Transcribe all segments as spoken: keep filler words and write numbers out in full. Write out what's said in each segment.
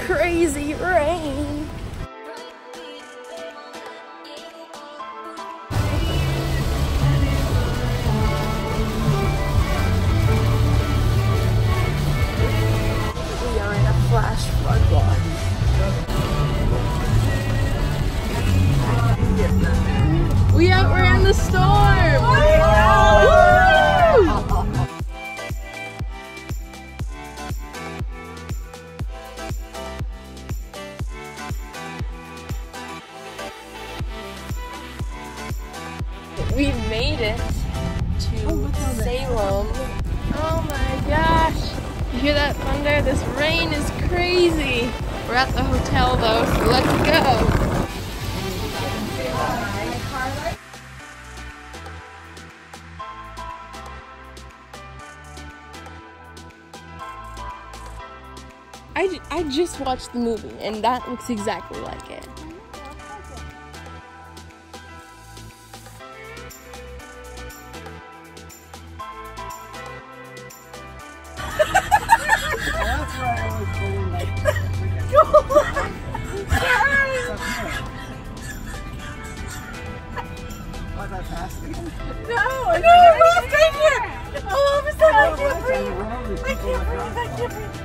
crazy rain. We are in a flash flood watch. We outran the storm! Woo! We made it to oh, Salem. Oh my gosh. You hear that thunder? This rain is crazy. We're at the hotel though, so let's go. I, j I just watched the movie and that looks exactly like it. That's why I was going like was I fasting? No, I can't take it! All of a sudden I can't breathe! I can't breathe, I can't breathe!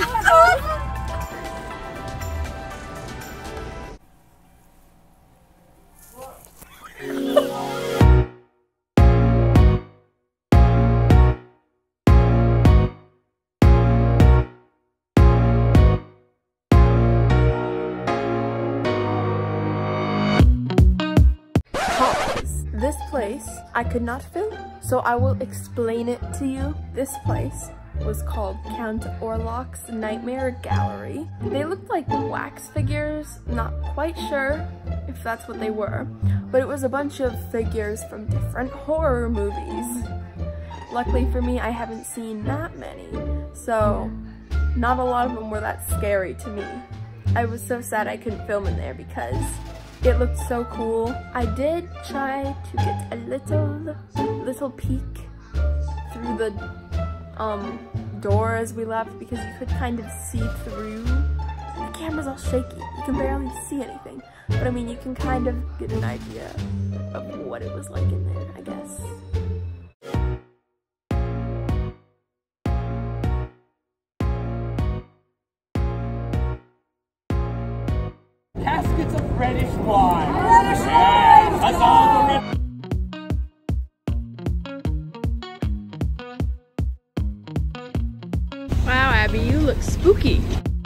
This place I could not film, so I will explain it to you. This place was called Count Orlok's Nightmare Gallery. They looked like wax figures, not quite sure if that's what they were, but it was a bunch of figures from different horror movies. Luckily for me, I haven't seen that many, so not a lot of them were that scary to me. I was so sad I couldn't film in there because it looked so cool. I did try to get a little, little peek through the um, door as we left because you could kind of see through. The camera's all shaky. You can barely see anything. But I mean, you can kind of get an idea of what it was like in there, I guess. Caskets of reddish wine. Reddish wine! That's all the red. Wow, Abby, you look spooky.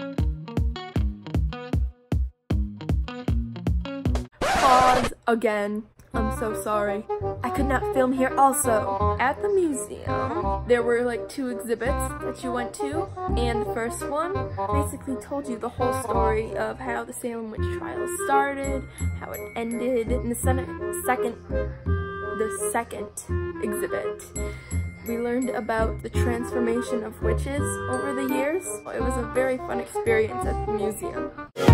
Pause again. I'm so sorry. I could not film here also. At the museum, there were like two exhibits that you went to, and the first one basically told you the whole story of how the Salem witch trials started, how it ended, and the second, the second exhibit, we learned about the transformation of witches over the years. It was a very fun experience at the museum.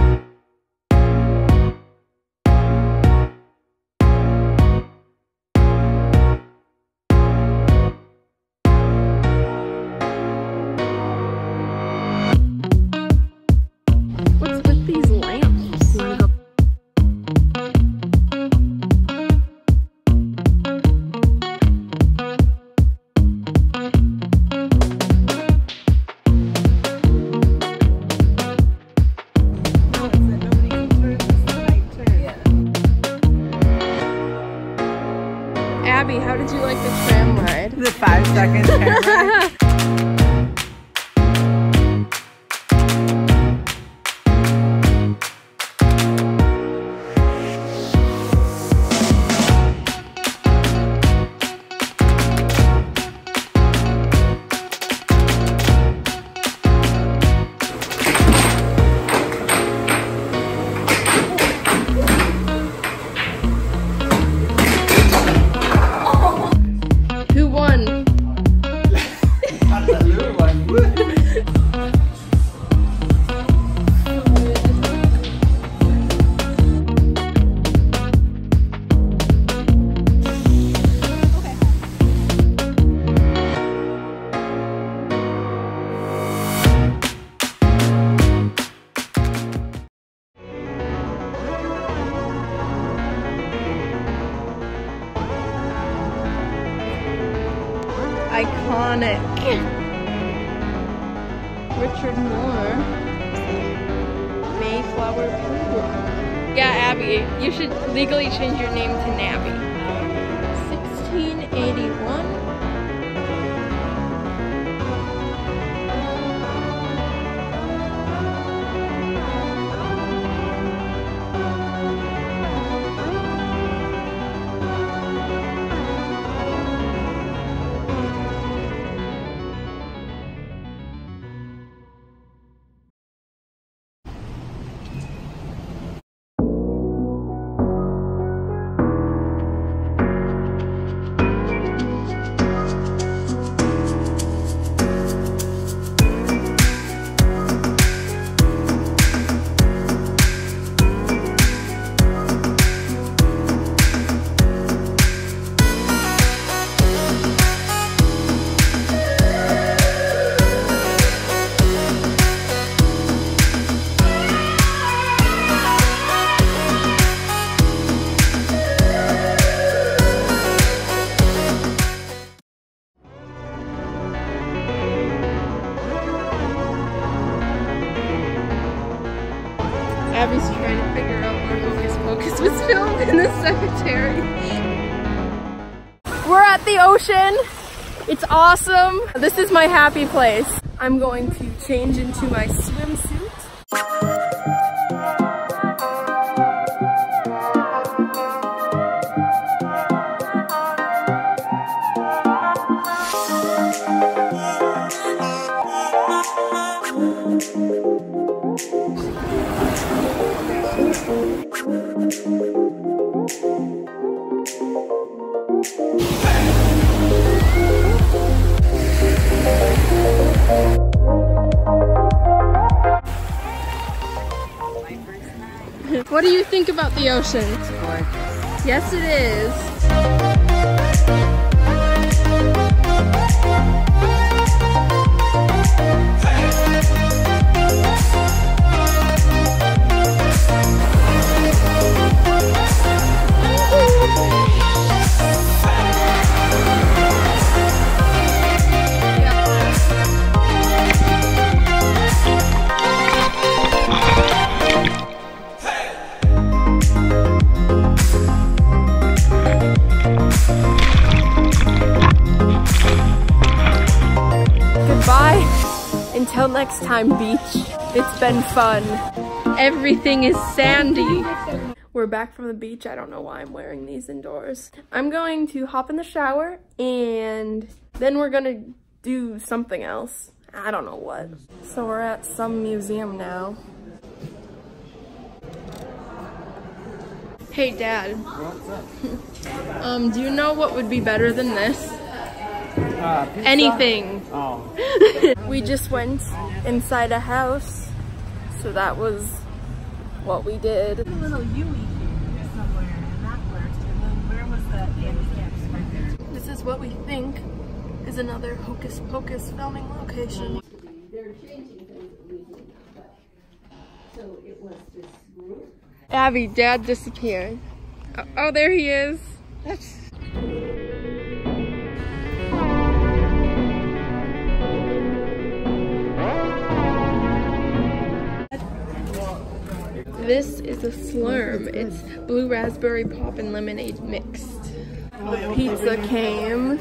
Abby, how did you like the tram ride? The five second tram ride. iconic. Richard Moore. Mayflower Pilgrim. Yeah, Abby, you should legally change your name to Nabby. sixteen eighty-one. Abby's trying to figure out where Hocus Pocus was filmed in the cemetery. We're at the ocean. It's awesome. This is my happy place. I'm going to change into my swimsuit. What do you think about the ocean? It's gorgeous. Yes, it is. Until next time, beach. It's been fun. Everything is sandy. We're back from the beach. I don't know why I'm wearing these indoors. I'm going to hop in the shower and then we're gonna do something else. I don't know what. So we're at some museum now. Hey, Dad. What's up? um, do you know what would be better than this? Uh, pizza? Anything. Oh. We just went inside a house, so that was what we did. A little Yui here somewhere, and that worked. And then where was the handicap right there? This is what we think is another Hocus Pocus filming location. They're changing things at least now, but so it was this group. Abby, Dad disappeared. Oh, oh, there he is. This is a slurm. It's blue raspberry pop and lemonade mixed. Pizza came.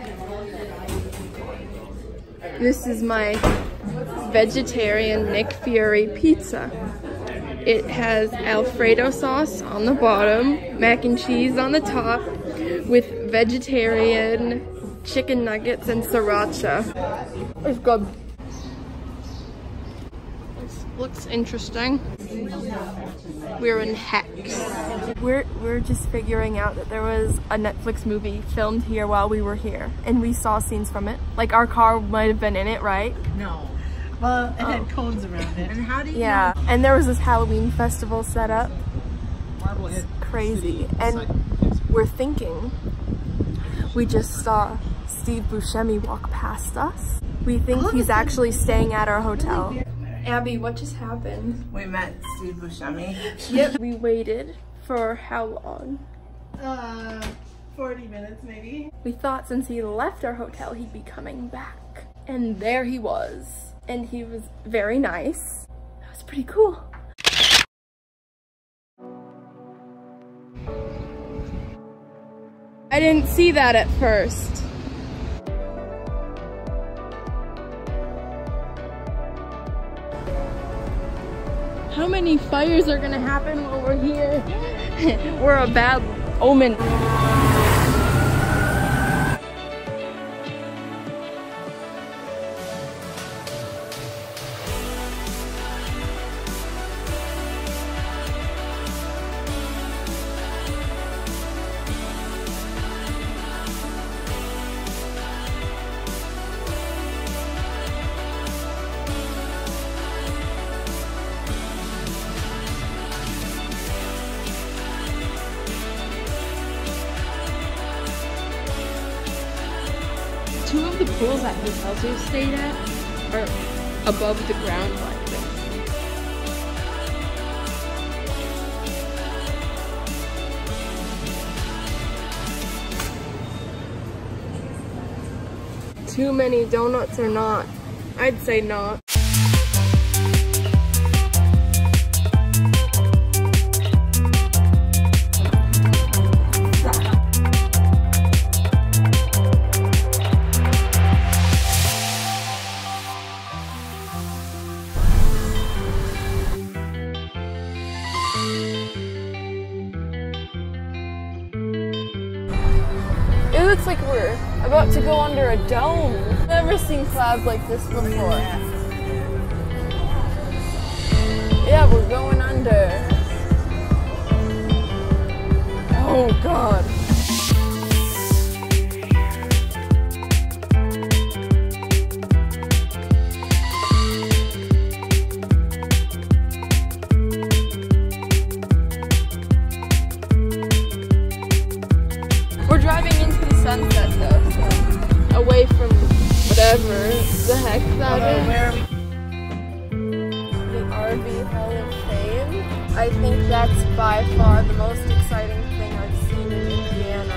This is my vegetarian Nick Fury pizza. It has Alfredo sauce on the bottom, mac and cheese on the top, with vegetarian chicken nuggets and sriracha. It's good. This looks interesting. We're in Hex. We're, we're just figuring out that there was a Netflix movie filmed here while we were here, and we saw scenes from it. Like, our car might have been in it, right? No. Well, it had cones around it. And how do you Yeah, know? and there was this Halloween festival set up. It's crazy. And we're thinking, we just saw Steve Buscemi walk past us. We think he's actually staying at our hotel. Abby, what just happened? We met Steve Buscemi. Yep. We waited for how long? Uh, forty minutes maybe. We thought since he left our hotel, he'd be coming back. And there he was. And he was very nice. That was pretty cool. I didn't see that at first. How many fires are gonna happen while we're here? We're a bad omen. Two of the pools at hotels we've stayed at are above the ground like this. Too many donuts or not? I'd say not. It looks like we're about to go under a dome. I've never seen clouds like this before. Yeah, we're going under. Oh God. We're driving into the sunset though, so away from whatever the heck that is. The R V Hall of Fame. I think that's by far the most exciting thing I've seen in Indiana.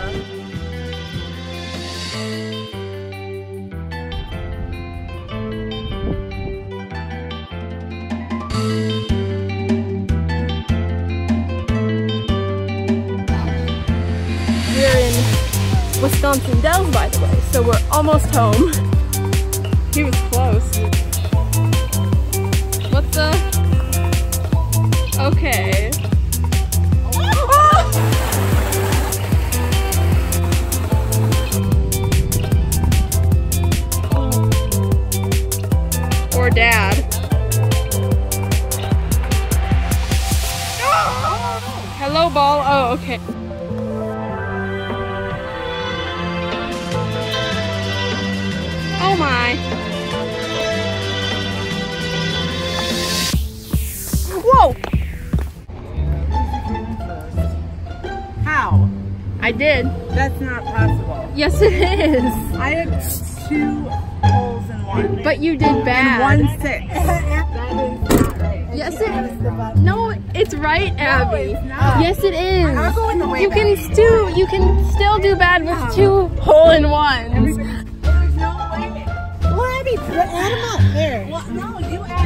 We're in Wisconsin Dells, by the way, so we're almost home. He was close. What the? Okay. Or Dad. Hello, ball. Oh, okay. Oh my. Whoa! How? I did. That's not possible. Yes, it is. I had two holes in one. But you did bad. One six. That is not right. Yes, it is. No, it's right, Abby. No, it's not. Yes, it is. I'll go in the way You can back. still, you can still do bad with two hole-in-ones. There's no way. Well, Abby, add them up. There. Well, no, you add